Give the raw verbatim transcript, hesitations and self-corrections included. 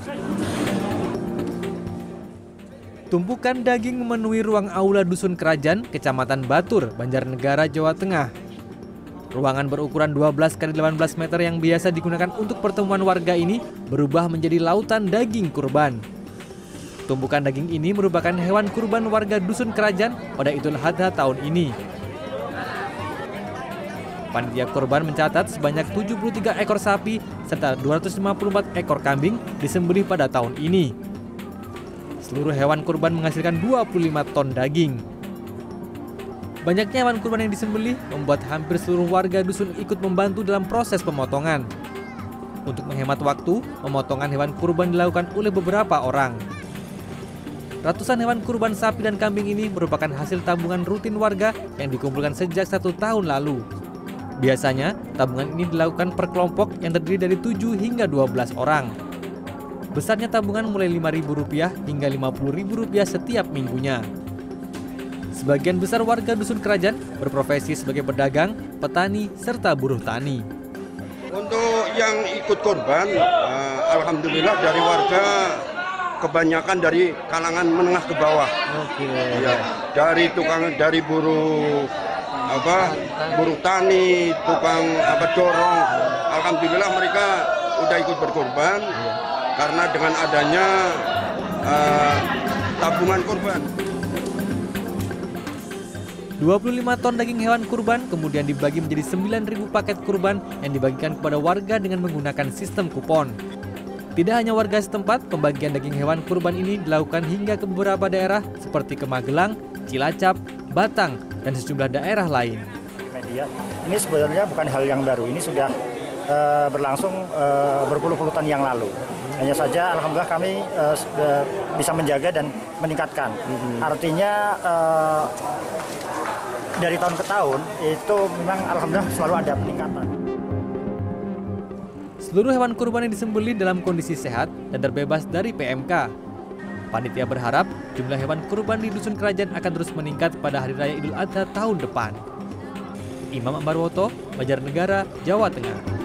Tumpukan daging memenuhi ruang aula Dusun Kerajaan, Kecamatan Batur, Banjarnegara, Jawa Tengah. Ruangan berukuran dua belas kali delapan belas meter yang biasa digunakan untuk pertemuan warga ini berubah menjadi lautan daging kurban. Tumpukan daging ini merupakan hewan kurban warga Dusun Kerajaan pada Idul Adha tahun ini. Panitia kurban mencatat sebanyak tujuh puluh tiga ekor sapi serta dua ratus lima puluh empat ekor kambing disembelih pada tahun ini. Seluruh hewan kurban menghasilkan dua puluh lima ton daging. Banyaknya hewan kurban yang disembelih membuat hampir seluruh warga dusun ikut membantu dalam proses pemotongan. Untuk menghemat waktu, pemotongan hewan kurban dilakukan oleh beberapa orang. Ratusan hewan kurban sapi dan kambing ini merupakan hasil tabungan rutin warga yang dikumpulkan sejak satu tahun lalu. Biasanya, tabungan ini dilakukan per kelompok yang terdiri dari tujuh hingga dua belas orang. Besarnya tabungan mulai lima ribu rupiah hingga lima puluh ribu rupiah setiap minggunya. Sebagian besar warga Dusun Kerajaan berprofesi sebagai pedagang, petani, serta buruh tani. Untuk yang ikut korban, uh, alhamdulillah dari warga kebanyakan dari kalangan menengah ke bawah. Oke. Ya, dari tukang, dari buruh apa, buruh tani, tukang apa dorong. Alhamdulillah mereka udah ikut berkorban. Karena dengan adanya uh, tabungan kurban. dua puluh lima ton daging hewan kurban kemudian dibagi menjadi sembilan ribu paket kurban yang dibagikan kepada warga dengan menggunakan sistem kupon. Tidak hanya warga setempat, pembagian daging hewan kurban ini dilakukan hingga ke beberapa daerah seperti ke Magelang, Cilacap, Batang, dan sejumlah daerah lain. Media, ini sebenarnya bukan hal yang baru, ini sudah uh, berlangsung uh, berpuluh-puluh tahun yang lalu. Hanya saja alhamdulillah kami uh, bisa menjaga dan meningkatkan. Mm-hmm. Artinya uh, dari tahun ke tahun itu memang alhamdulillah selalu ada peningkatan. Seluruh hewan kurban yang disembelih dalam kondisi sehat dan terbebas dari P M K. Panitia berharap jumlah hewan kurban di Dusun Kerajaan akan terus meningkat pada Hari Raya Idul Adha tahun depan. Imam Ambarwoto, Banjarnegara, Jawa Tengah.